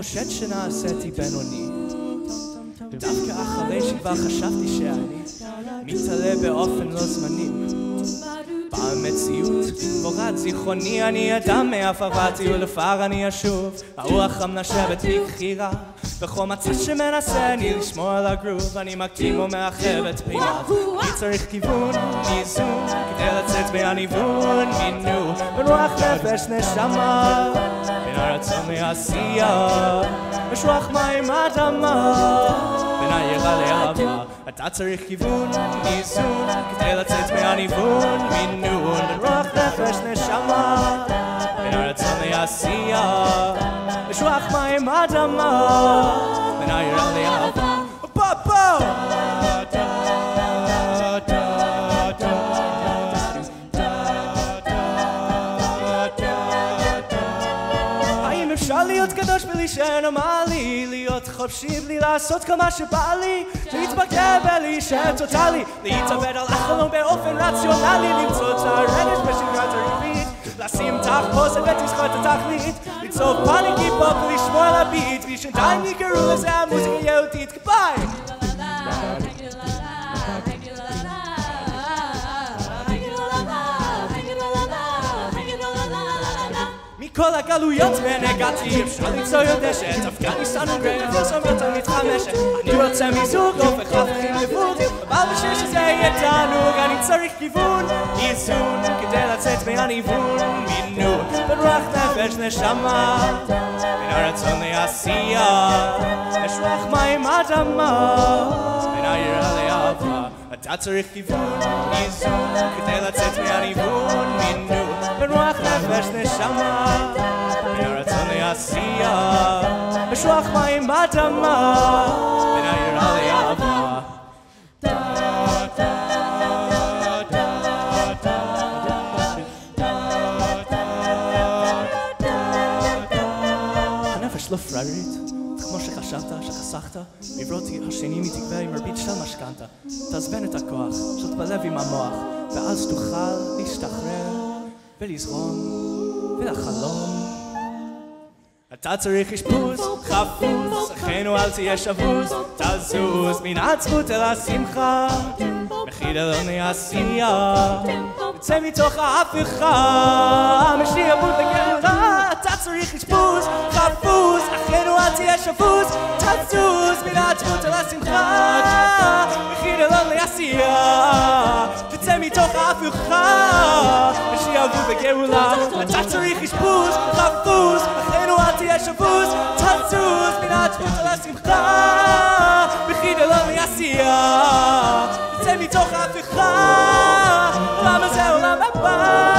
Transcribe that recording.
חושד שנעשיתי בינוני. דווקא אחרי שכבר חשבתי שאני מתעלה באופן לא זמני. במציאות בורת זיכרוני אני אדם מעפרתי ולפר אני אשוב. הרוח המנשבת מבחירה בכל מצע שמנסה אני לשמור על הגרוב. אני מקדים ומאחר את פיניו. אני צריך כיוון, איזון כדי לצאת מהניוון. מינו בין רוח נפש נשמה, בין הרצון לעשייה, יש רוח מים אדמה, בין היראה לאהבה. אתה צריך כיוון, איזון כדי לצאת מהניוון. מינון בין רוח נפש נשמה, בין הרצון לעשייה, יש רוח מים אדמה, בין היראה לאהבה. בוא! אפשר להיות קדוש בלי שנורמלי, להיות חופשי בלי לעשות כל מה שבא לי, להתמקד ולהישאר טוטלי, להתאבד על החלום באופן רציונלי, למצוא את הרגש בשגרת הריבית, לשים תחפושת ותזכור את התכלית, ליצור פאניק היפ-הופ ולשמור על הביט, ושעדיין יקראו לזה המוזיקה יהודית. ביי! מכל הגלויות מהגעתי אפשר ליצור ידשת, אפגניסטן וגרייב וסומיות המתחמשת. אני רוצה מיזוג, הופך הפכים לבוג, אבל בשביל שזה יהיה תענוג אני צריך כיוון, איזון כדי לצאת מהניוון. מינון בין רוח נפש נשמה, בין הרצון לעשייה, יש רוח מים אדמה, בין היראה לאהבה. אתה צריך כיוון, איזון כדי לצאת מהניוון. מינון בין רוח נפש נשמה, בין הרצון לעשייה, יש רוח מים אדמה, בין היראה לאהבה. הנפש לא פרארית, כמו שחשבת, שחסכת, מברותי השני מתקווה עם מרבית של משכנתה. תעזבן את הכוח, שאת בלב עם המוח, ואז תוכל להשתחרר ולזרום ולחלום. אתה צריך אשפוז חפוז, אחינו אל תהיה שבוז, תזוז מן העצבות אל השמחה, מחידלון לעשייה, יצא מתוך ההפיכה, משעבוד לגאולה. אתה צריך אשפוז חפוז, אחינו אל תהיה שבוז, תזוז מן העצבות אל השמחה, מחידלון לעשייה, יצא מתוך ההפיכה, משעבוד לגאולה. אתה צריך אשפוז חפוז, אחינו אל תהיה שבוז, תזוז מן העצבות אל השמחה, מחידלון לעשייה, יצא מתוך ההפיכה. עולם הזה עולם הבא.